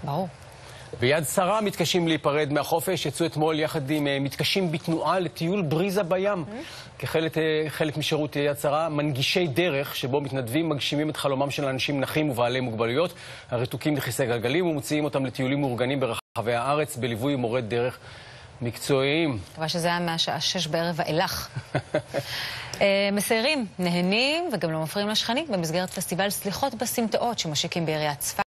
ברור. ויד שרה מתקשים להיפרד מהחופש, יצאו אתמול יחד עם מתקשים בתנועה לטיול בריזה בים. כחלק משירות יד שרה, מנגישי דרך, שבו מתנדבים מגשימים את חלומם של אנשים נכים ובעלי מוגבלויות, הרתוקים לכיסא גלגלים, ומוציאים אותם לטיולים מאורגנים ברחבי הארץ, בליווי מורי דרך מקצועיים. מקווה שזה היה מהשעה 6 בערב ואילך. מסיירים, נהנים וגם לא מפריעים לשכנים במסגרת פסטיבל סליחות בסמטאות שמשיקים בעיריית צפת.